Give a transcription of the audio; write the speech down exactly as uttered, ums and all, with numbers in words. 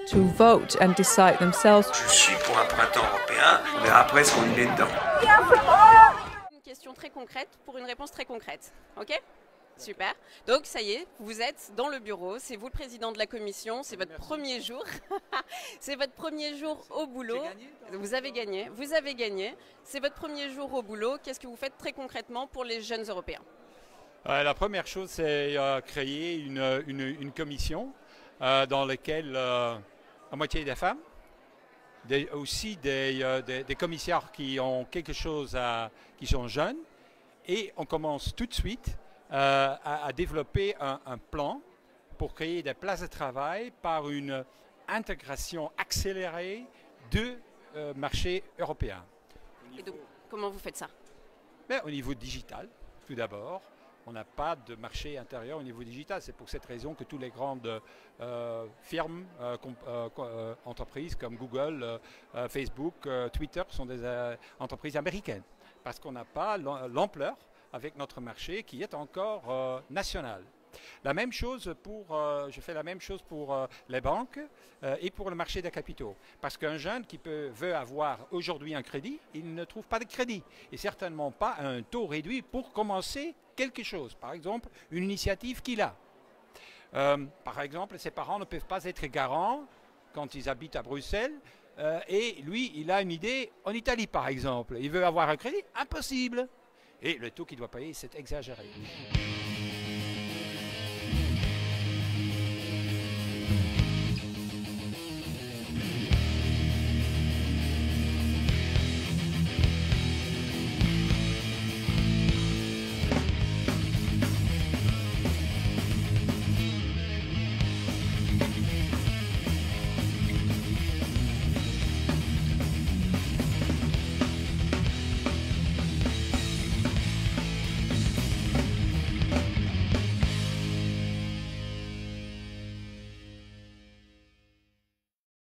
to vote and decide themselves. Je suis pour un printemps européen, on verra après ce qu'on y met dedans. Une question très concrète pour une réponse très concrète, ok? Super. Donc ça y est, vous êtes dans le bureau, c'est vous le président de la commission, c'est votre Merci. premier jour. C'est votre premier jour au boulot. Vous avez gagné, vous avez gagné. C'est votre premier jour au boulot. Qu'est-ce que vous faites très concrètement pour les jeunes Européens? Euh, la première chose, c'est euh, créer une, une, une commission euh, dans laquelle euh, la moitié des femmes, des, aussi des, euh, des, des commissaires qui ont quelque chose à, qui sont jeunes, et on commence tout de suite euh, à, à développer un, un plan pour créer des places de travail par une intégration accélérée de euh, marché européen. Et donc, comment vous faites ça? Mais au niveau digital, tout d'abord. On n'a pas de marché intérieur au niveau digital. C'est pour cette raison que toutes les grandes euh, firmes, euh, euh, euh, entreprises comme Google, euh, Facebook, euh, Twitter sont des euh, entreprises américaines. Parce qu'on n'a pas l'ampleur avec notre marché qui est encore euh, national. La même chose pour, euh, je fais la même chose pour euh, les banques euh, et pour le marché des capitaux. Parce qu'un jeune qui peut, veut avoir aujourd'hui un crédit, il ne trouve pas de crédit. Et certainement pas à un taux réduit pour commencer quelque chose. Par exemple, une initiative qu'il a. Euh, par exemple, ses parents ne peuvent pas être garants quand ils habitent à Bruxelles. Euh, et lui, il a une idée en Italie, par exemple. Il veut avoir un crédit, impossible. Et le taux qu'il doit payer, c'est exagéré.